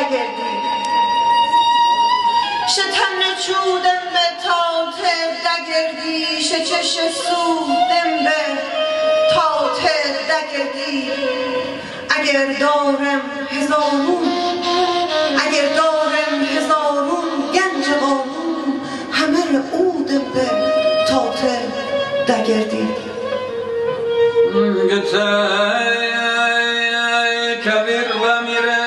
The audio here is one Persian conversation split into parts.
دگردی شتن چودم به تاتر دگردی شچش سودم به تاتر دگردی اگر دارم هزارون گنج قارون همه عودم به تاتر دگردی کبیر و میره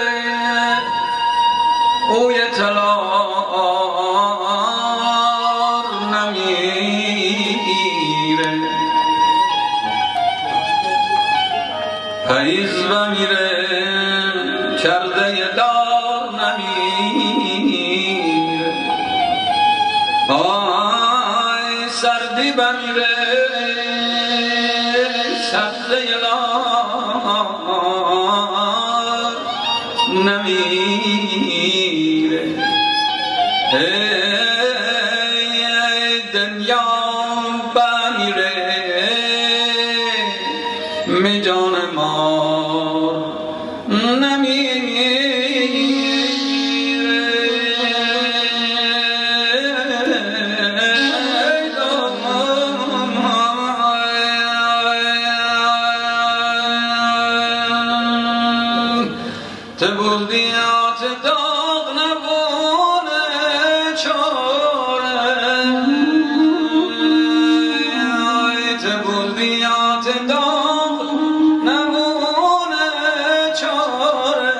اوی تلار نمیره پاییز و میره کرده دار نمیره آی سردی و میره سبزه لار نمیره دنیا بمیره می جان مار نمیره تبودیات داغ نبونه چاره تبودیات داغ نبونه چاره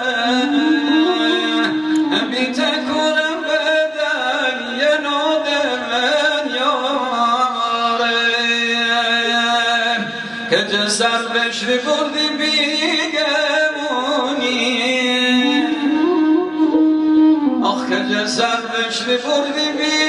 بی تکونه بدن یه نوده من یاره که جسر بشری بردی بیگمونی آخ که جسر بشری بردی بیگمونی